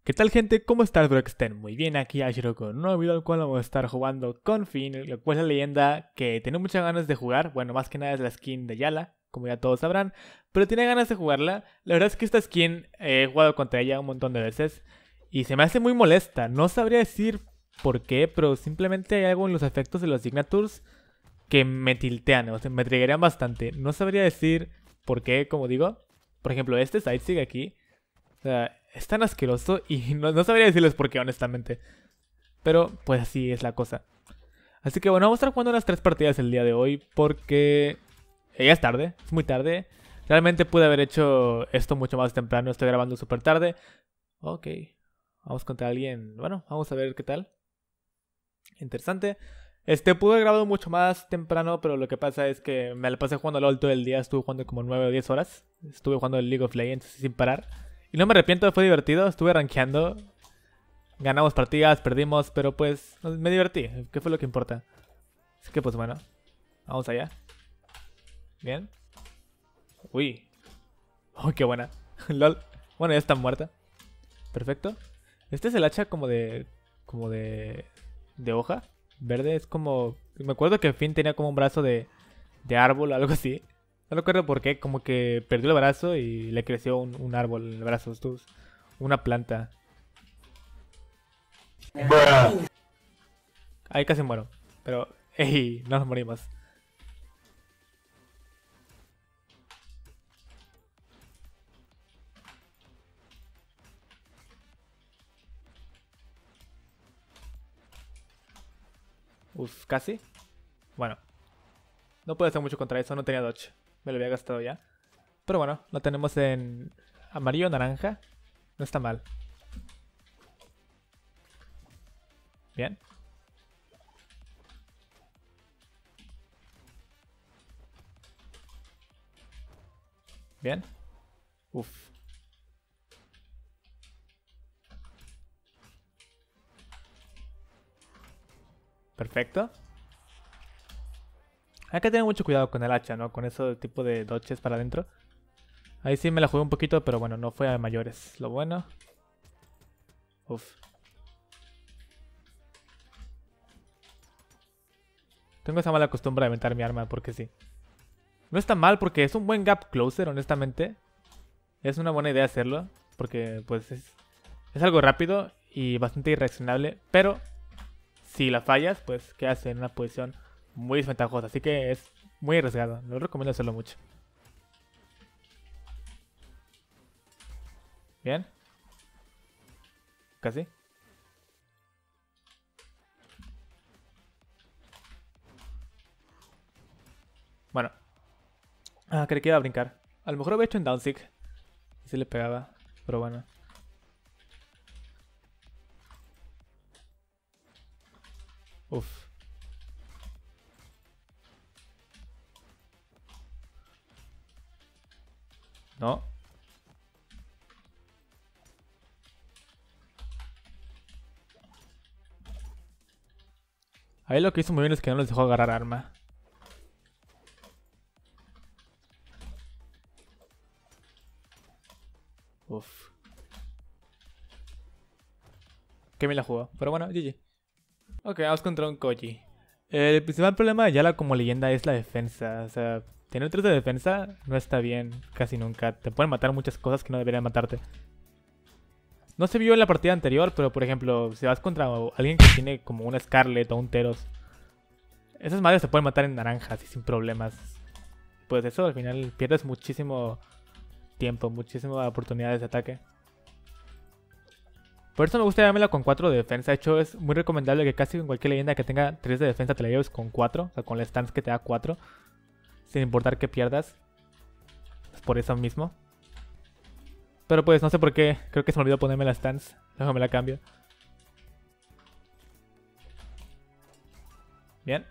¿Qué tal, gente? ¿Cómo están? Espero que estén muy bien. Aquí Ashiro con un nuevo video al cual vamos a estar jugando con Finn, el cual es la leyenda que tengo muchas ganas de jugar. Bueno, más que nada es la skin de Yala, como ya todos sabrán, pero tiene ganas de jugarla. La verdad es que esta skin he jugado contra ella un montón de veces y se me hace muy molesta. No sabría decir por qué, pero simplemente hay algo en los efectos de los signatures que me tiltean, o sea, me triggerían bastante. No sabría decir por qué, como digo. Por ejemplo, este Sightsee aquí. O sea, es tan asqueroso y no sabría decirles por qué, honestamente. Pero, pues así es la cosa. Así que bueno, vamos a estar jugando unas 3 partidas el día de hoy porque ya es tarde, es muy tarde. Realmente pude haber hecho esto mucho más temprano, estoy grabando súper tarde. Ok, vamos contra alguien, bueno, vamos a ver qué tal. Interesante. Pude haber grabado mucho más temprano, pero lo que pasa es que me la pasé jugando LOL todo el día. Estuve jugando como 9 o 10 horas. Estuve jugando el League of Legends sin parar. Y no me arrepiento, fue divertido. Estuve rankeando. Ganamos partidas, perdimos, pero pues me divertí. ¿Qué fue lo que importa? Así que pues bueno, vamos allá. Bien. Uy. Oh, qué buena. LOL. Bueno, ya está muerta. Perfecto. Este es el hacha como de... de hoja. Verde, es como... Me acuerdo que Finn tenía como un brazo de árbol o algo así. No recuerdo por qué, como que perdió el brazo y le creció un árbol en el brazo. Esto es una planta. Ahí casi muero. Pero, ey, no nos morimos. Uf, casi. Bueno, no puedo hacer mucho contra eso, no tenía dodge. Me lo había gastado ya. Pero bueno, lo tenemos en amarillo, naranja. No está mal. Bien. Bien. Uf. Perfecto. Hay que tener mucho cuidado con el hacha, ¿no? Con ese tipo de dodges para adentro. Ahí sí me la jugué un poquito, pero bueno, no fue a mayores. Lo bueno. Uf. Tengo esa mala costumbre de aventar mi arma porque sí. No está mal porque es un buen gap closer, honestamente. Es una buena idea hacerlo. Porque pues es algo rápido y bastante irreaccionable. Pero si la fallas, pues quedas en una posición muy desventajosa. Así que es muy arriesgado. No recomiendo hacerlo mucho. Bien. Casi. Bueno. Ah, creí que iba a brincar. A lo mejor lo había hecho en downstick. Y se le pegaba. Pero bueno. Uf. No. Ahí lo que hizo muy bien es que no les dejó agarrar arma. Uf. Que me la jugó. Pero bueno, GG. Ok, vamos contra un Koji. El principal problema de Yala como leyenda es la defensa. O sea, tener 3 de defensa no está bien casi nunca. Te pueden matar muchas cosas que no deberían matarte. No se vio en la partida anterior, pero por ejemplo, si vas contra alguien que tiene como un Scarlet o un Teros, esas madres se pueden matar en naranjas y sin problemas. Pues eso al final pierdes muchísimo tiempo, muchísimas oportunidades de ataque. Por eso me gusta llevármela con 4 de defensa. De hecho, es muy recomendable que casi en cualquier leyenda que tenga 3 de defensa te la lleves con 4. O sea, con la stance que te da 4. Sin importar que pierdas. Es por eso mismo. Pero pues no sé por qué. Creo que se me olvidó ponerme la stance. Déjame la cambio. Bien.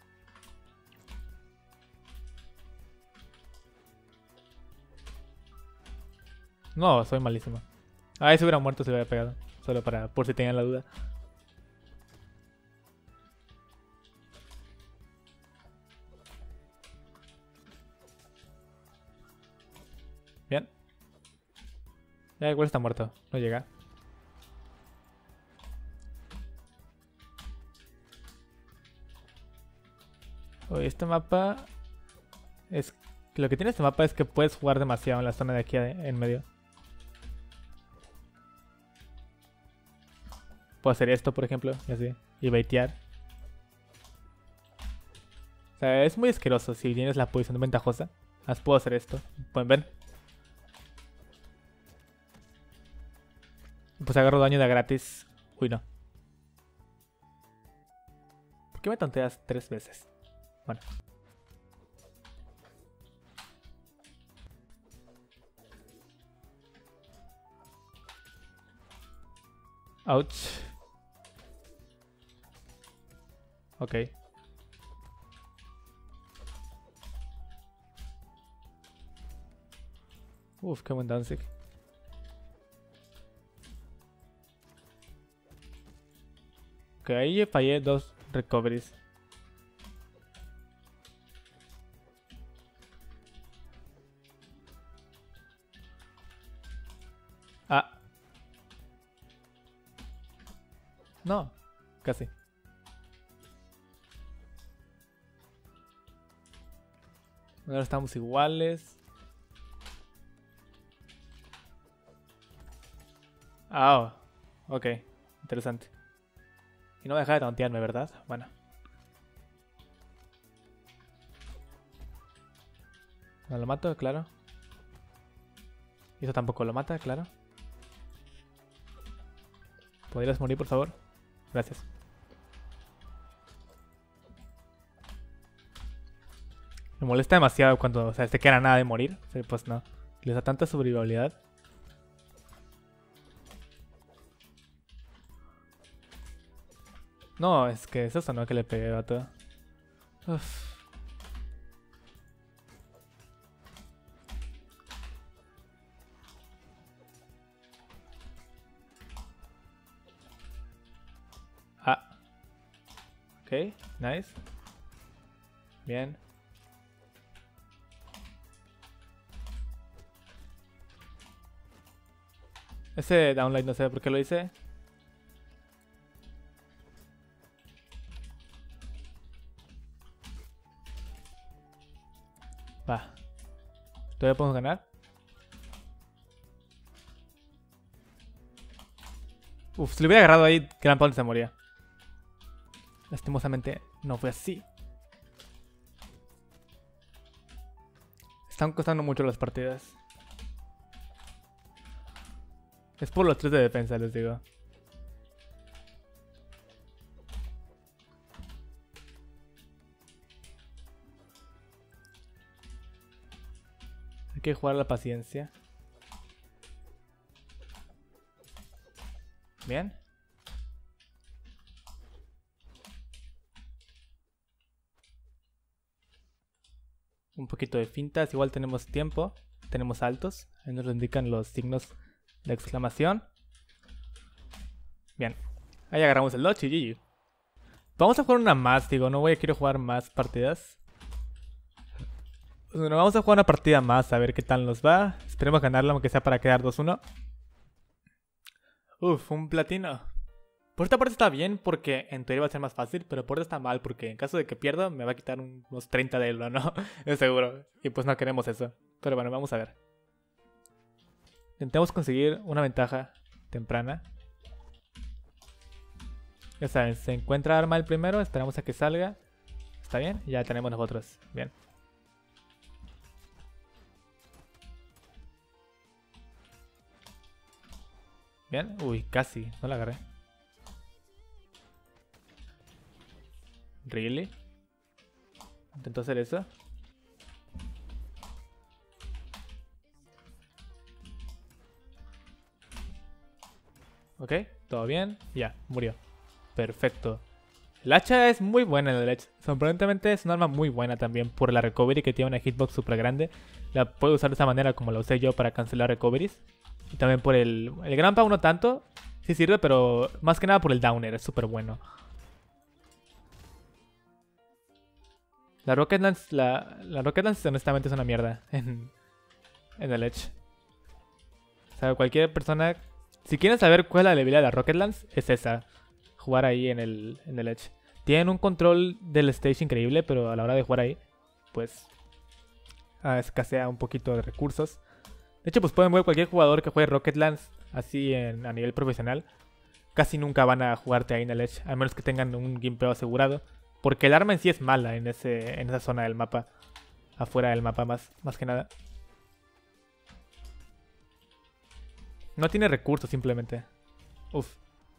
No, soy malísimo. Ah, si hubiera muerto se hubiera pegado. Solo para por si tenían la duda. Bien. Ya igual está muerto. No llega. Oye, este mapa es... Lo que tiene este mapa es que puedes jugar demasiado en la zona de aquí en medio. Puedo hacer esto, por ejemplo, y así. Y baitear. O sea, es muy asqueroso si tienes la posición ventajosa. Puedo hacer esto. Pueden ver. Pues agarro daño de gratis. Uy, no. ¿Por qué me tonteas 3 veces? Bueno. Ouch. Ok. Uf, qué buen Danzig. Ok, ahí fallé 2 recoveries. Ah. No, casi. Ahora estamos iguales. Ah, ok. Interesante. Y no me deja de tontearme, ¿verdad? Bueno. No lo mato, claro. Y eso tampoco lo mata, claro. ¿Podrías morir, por favor? Gracias. Me molesta demasiado cuando, o sea, se queda nada de morir. Pues no. Les da tanta sobrevivibilidad. No, es que es eso, ¿no? Que le pegué a todo. Uf. Ah. Ok, nice. Bien. Ese downlight no sé por qué lo hice. Va. ¿Todavía podemos ganar? Uf, si lo hubiera agarrado ahí, Gran Pound se moría. Lastimosamente no fue así. Están costando mucho las partidas. Es por los 3 de defensa, les digo. Hay que jugar la paciencia. Bien. Un poquito de fintas. Igual tenemos tiempo. Tenemos altos. Ahí nos lo indican los signos de exclamación. Bien. Ahí agarramos el dodge y GG. Vamos a jugar una más, digo. No quiero jugar más partidas. Bueno, vamos a jugar una partida más. A ver qué tal nos va. Esperemos ganarla, aunque sea para quedar 2-1. Uf, un platino. Por esta parte está bien porque en teoría va a ser más fácil, pero por esta está mal porque en caso de que pierda me va a quitar unos 30 de elo, ¿no? Es seguro. Y pues no queremos eso. Pero bueno, vamos a ver. Intentemos conseguir una ventaja temprana. Ya saben, se encuentra arma el primero, esperamos a que salga. ¿Está bien? Ya tenemos nosotros. Bien. Bien. Uy, casi. No la agarré. ¿Really? Intentó hacer eso. Ok, todo bien. Ya, murió. Perfecto. El hacha es muy buena en el Edge. Sorprendentemente es un arma muy buena también por la recovery que tiene una hitbox super grande. La puedo usar de esa manera como la usé yo para cancelar recoveries. Y también por el Gran Pound no tanto. Sí sirve, pero más que nada por el downer. Es súper bueno. La Rocket Lance, la Rocket Lance honestamente es una mierda en el Edge. O sea, cualquier persona... Si quieren saber cuál es la debilidad de la Rocket Lance, es esa. Jugar ahí en el Edge. Tienen un control del stage increíble, pero a la hora de jugar ahí, pues escasea un poquito de recursos. De hecho, pues pueden ver cualquier jugador que juegue Rocket Lance así a nivel profesional. Casi nunca van a jugarte ahí en el Edge, a menos que tengan un gimpeo asegurado. Porque el arma en sí es mala en esa zona del mapa. Afuera del mapa más que nada. No tiene recursos simplemente. Uf.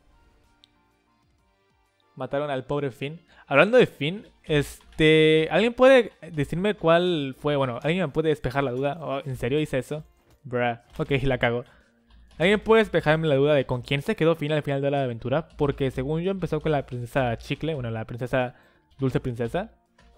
Mataron al pobre Finn. Hablando de Finn, ¿alguien puede decirme cuál fue? Bueno, ¿alguien me puede despejar la duda? Oh, ¿en serio hice eso? Bruh. Ok, la cago. ¿Alguien puede despejarme la duda de con quién se quedó Finn al final de la aventura? Porque según yo empezó con la princesa Chicle, bueno, la princesa Dulce Princesa.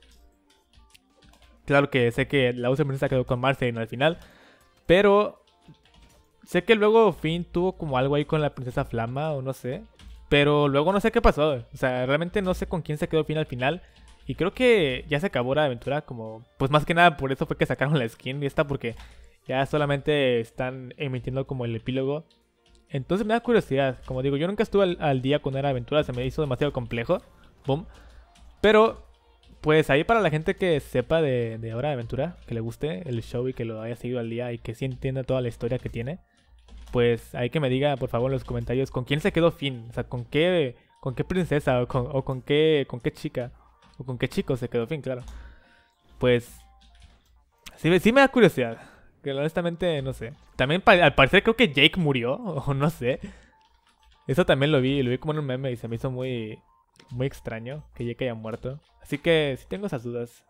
Claro que sé que la Dulce Princesa quedó con Marceline al final, pero sé que luego Finn tuvo como algo ahí con la princesa Flama o no sé. Pero luego no sé qué pasó. O sea, realmente no sé con quién se quedó Finn al final. Y creo que ya se acabó la aventura como... Pues más que nada por eso fue que sacaron la skin esta, porque ya solamente están emitiendo como el epílogo. Entonces me da curiosidad. Como digo, yo nunca estuve al día con Hora de Aventura. Se me hizo demasiado complejo. Boom. Pero, pues ahí para la gente que sepa de Hora de Aventura, que le guste el show y que lo haya seguido al día y que sí entienda toda la historia que tiene, pues hay que me diga por favor en los comentarios con quién se quedó Finn. O sea, con qué princesa o con qué chica o con qué chico se quedó Finn, claro. Pues sí me da curiosidad. Que honestamente no sé. También al parecer creo que Jake murió o no sé. Eso también lo vi como en un meme y se me hizo muy extraño que Jake haya muerto. Así que sí tengo esas dudas.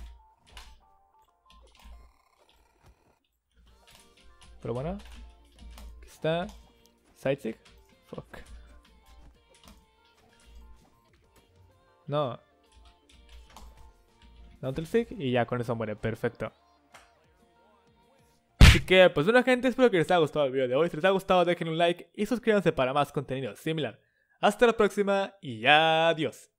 Pero bueno. Aquí está. Sightseek. Fuck. No. Downtelseek y ya con eso muere. Perfecto. Así que, pues bueno gente, espero que les haya gustado el video de hoy. Si les ha gustado, dejen un like y suscríbanse para más contenido similar. Hasta la próxima y adiós.